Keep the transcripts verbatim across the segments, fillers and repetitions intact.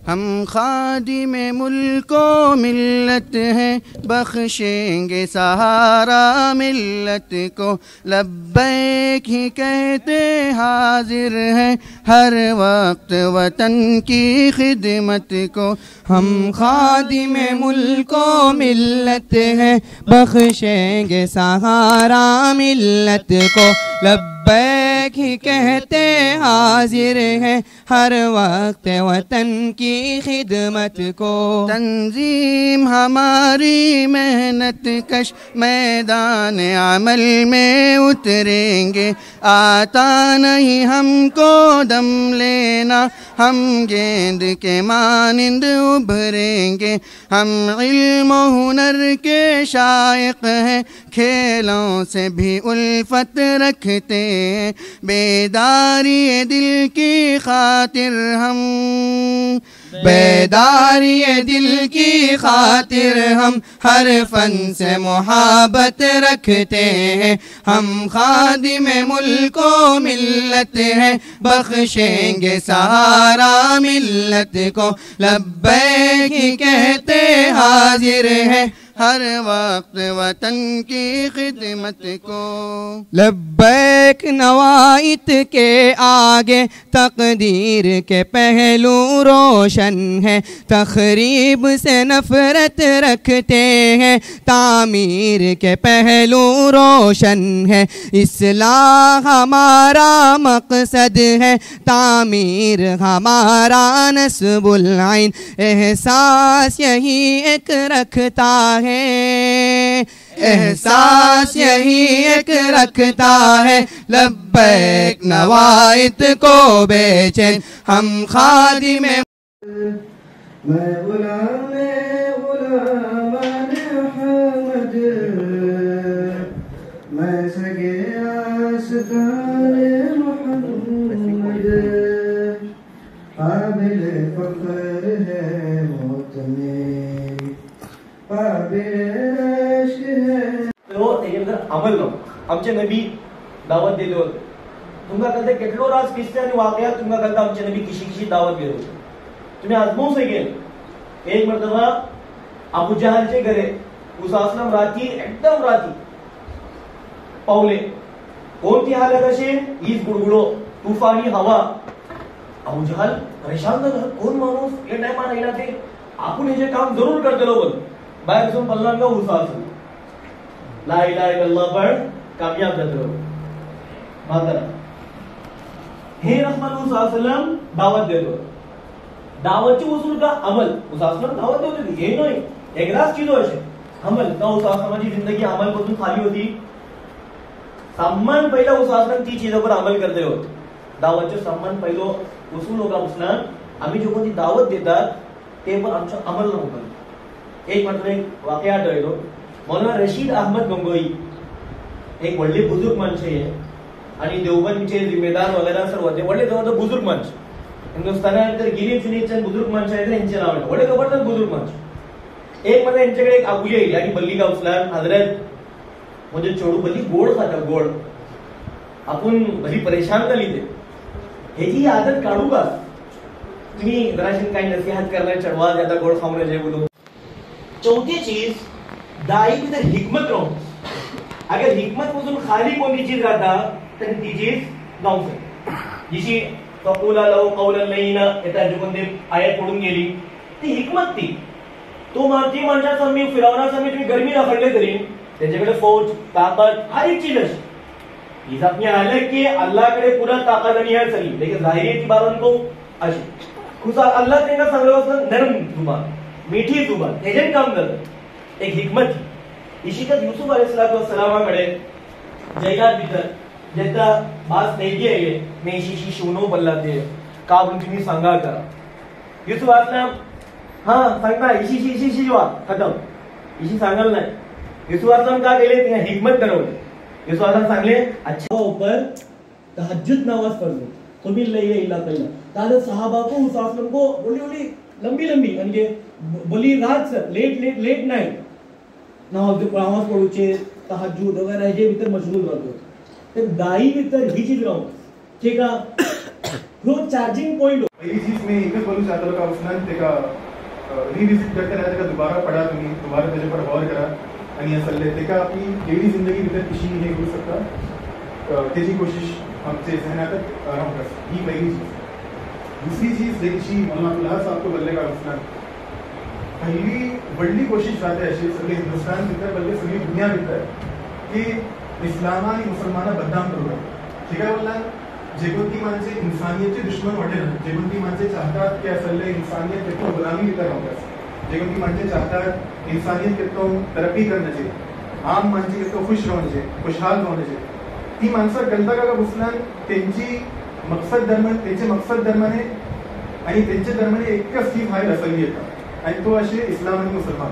हम खादिम मुल्को मिल्लत हैं, बख्शेंगे सहारा मिल्लत को। लब्बैक ही कहते हाजिर हैं, हर वक्त वतन की खिदमत को। हम खादिम मुल्को मिल्लत हैं, बख्शेंगे सहारा मिल्लत को। लब्बैक ही कहते हाजिर हैं, हर वक्त वतन की खिदमत को। तंजीम हमारी मेहनत कश मैदान अमल में उतरेंगे। आता नहीं हमको दम लेना, हम गेंद के मानिंद उभरेंगे। हम इल्म हुनर के शाइक हैं, खेलों से भी उल्फत रखते हैं। बेदारी दिल की खातिर हम बेदारी दिल की खातिर हम हर फन से मोहब्बत रखते हैं। हम खादिम मुल्को मिल्लत हैं, बख्शेंगे सहारा मिल्लत को। लब्बैक ही कहते हाजिर हैं, हर वक्त वतन की खिदमत को। लब्बैक नवाइत के आगे तकदीर के पहलू रोशन है। तखरीब से नफरत रखते हैं, तामीर के पहलू रोशन है। इस्लाह हमारा मकसद है, तामीर हमारा नस्बुल ऐन। एहसास यही एक रखता है, एहसास यही एक रखता है। लब्बैक नवाइत को बेचैन, हम खादिम मैं गुलाम गुलामान अहमद, मैं सगे आस्तान मोहम्मद। काबिल फख्र है मौत में, काबिल इश्क है। तो तेजेंद्र अमल नो आमचे नबी दावत दिले होते। तुमका कळते कितलो रास किस्से आणि वाकयात तुमका कळता आमचे नबी किशी किशी दावत दिले होते। तुम्ही आजमावून सगळे एक मर्तबा अबू जहलचे घरे उसासलम राती एकदम राती पावले। कोणती हालत अशी हीच गुडगुडो तुफानी हवा। अबू जहल परेशान झाला, कोण माणूस या टायमाला येणार ते आपण हे जे काम जरूर करतलो पण बाहेर जाऊन पल्लान का उसासलम ला इलाहा इल्लल्लाह पण कामयाब झालो। मात्र हे रहमान उसासलम दावत देतो। दावतची वसूल का अमल उसासलम दावत देत होती, हे नाही एकदाच चीज असे अमल का उसासलमाची जिंदगी अमल पासून खाली होती। सम्मान पहिला उसासलम ती चीजों पर अमल करते होते। दावतचे सम्मान पहिलो वसूल होगा उसना आम्ही जो कोणती दावत देतात ते पण आमच्या अमल नव्हतं। एक मात्र एक वाकया आठवलो। मौलाना रशीद अहमद गंगोई एक वडले बुजुर्ग माणसे आहे आणि देवबंदचे जिम्मेदार वगैरे सर्व ते वडले जवळ बुजुर्ग माणस हिंदुस्थानात तर गिरी चुनीचे बुजुर्ग माणसे आहेत यांचे नाव आहे वडले जबरदस्त बुजुर्ग माणस। एक मध्ये यांच्याकडे एक आबू येईल आणि बल्ली का उचलान हजरत म्हणजे चोडू बल्ली गोड खाता गोड आपण भली परेशान झाली ते ह्याची आदत काढू का तुम्ही जराशी काही नसीहत करणार चढवा ज्यादा गोड खाऊन जे बोलू। चौथी चीज दाई की तर हिकमत रहो। अगर हिकमत पासून खाली कोणती चीज राहता तर ती चीज गाव से जिशी फकुला लव कौलन लईना येता जो कोणते आयत पडून गेली ती हिकमत ती तो मारती माणसाचा मी फिरवना समी तुम्ही गर्मी रखडले तरी त्याच्याकडे फौज ताकद हर एक चीज अशी इस अपने अलग के अल्लाह करे पूरा ताकत नहीं है सही लेकिन जाहिर की बात उनको अशी खुदा अल्लाह तेना सांगलं नरम जुबान मीठी जुबान त्याचे काम करत एक हिकमत इशिकत यूसुफ अलैहिस्सलातु वस्सलामाकडे जयगात भीतर जेता बास नेगी आहे मी इशी शोनो बल्लाते का तुम्ही सांगा करा यूसुफ असलम हां सांगता इशी इशी इशी वा खतम इशी सांगाल नाही यूसुफ असलम का गेले ते हिकमत करवले यूसुफ असलम सांगले अच्छा ऊपर तहज्जुद नमाज पढ़ो तो भी ले इला पहला दादा सहाबा को यूसुफ असलम को बोली बोली लंबी लंबी आणि बोली रात से लेट लेट लेट नाइट नमाज नमाज पढूचे तहज्जुद वगैरह जे भीतर मशगूल राहतो ते दाई भीतर ही चीज राहू ठीक आहे ह्यो चार्जिंग पॉइंट पहली चीज मैं एकच बोलू चाहता का वचनान तेका रिविजिट करतना तेका दुबारा पडा तुम्ही दुबारा तेजे पर गौर करा आणि असले तेका आपली डेली जिंदगी भितर कशी हे करू शकता तेजी कोशिश आमचे जहनात रावता ही पहिली चीज. दुसरी चीज जेची मला तुला सारखं बोलले का वचनान पहिली व्हडली कोशिश जाते अशी सगळे हिंदुस्थान भितर बल्ले सगळी दुनिया भितर की इस्लाम आणि मुसलमाना बदनाम करू ठीक आहे बोलला जेकोणती माणसे इंसानियतचे दुश्मन वाटे ना जेकोणती माणसे चाहतात की असले इंसानियत कितों गुलामी भितर रावतात जेकोणती माणसे चाहतात इंसानियत कितों तरक्की करण्याचे आम माणसे कितों खुश राहण्याचे खुशहाल राहण्याचे ती माणसं कळता का मुसलमान त्यांची मकसद दरम्यान त्यांचे मकसद दरम्यान आणि त्यांच्या दरम्यान एकच ती भायर असली येतात आणि तो असे इस्लाम आणि मुसलमान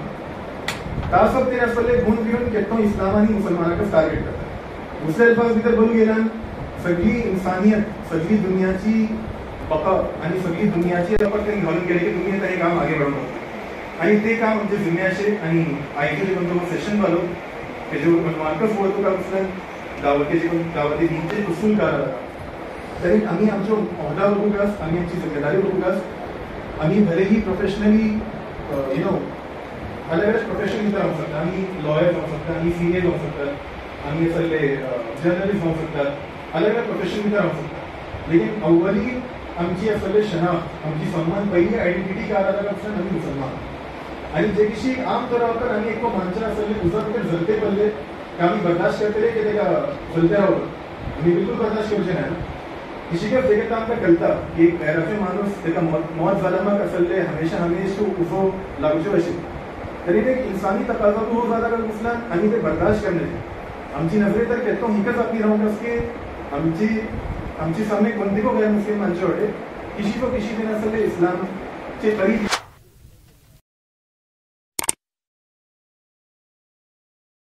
तासब ते असले गुण घेऊन कितों इस्लाम आणि मुसलमानाकडे टार्गेट करतात. दुसऱ्या अल्फाज भितर बोलू गेला सगळी इंसानियत सगळी दुनियाची बका आणि सगळी दुनियाची आपण त्यांनी घालून गेले की दुनियेत हे काम आगे बढ़वणं आणि ते काम आमचे जुन्याशे आणि आयचे जे कोणतं सेशन वालो त्याचे मार्कस बोलतो का मुसलन दावते जे कोण दावते दीनचे उसूल करा तरी आम्ही आमच्या ओहदा बघूकास आम्ही आमची जिम्मेदारी बघूकास आम्ही भलेही प्रोफेशनली यु नो अलग अलग प्रोफेशन भितर राहू शकता आम्ही लॉयर जाऊ शकता आम्ही सीए जाऊ शकतात आम्ही सगळे जर्नलिस्ट जाऊ शकतात अलग अलग प्रोफेशन भितर राहू शकतात लेकिन अव्वली आमची असले शनाख्त आमची सन्मान पहिली आयडेंटिटी काय आला का आम्ही मुसलमान आणि जे किशी आम तौरावर आम्ही एक माणसं असले उजर भितर जलते पडले की आम्ही बर्दाश्त करतले की ते का जलते राहू आम्ही बिलकुल बर्दाश्त करूचे नाही किसी का देखता आमका कळता की एक गैरफे माणूस तेका मौत जालमाक असले हमेशा हमेशा उजो लागूचे असे तरी ते इंसानी तकाजा तो हो जाता का मुसलन आणि ते बर्दाश्त करण्याचे आमची नजरे तर केतो हिकच आपली राहून की आमची आमची सामने कोणती को गैर मुस्लिम माणसं होते किसी को किसी दिन असले इस्लाम चे तरी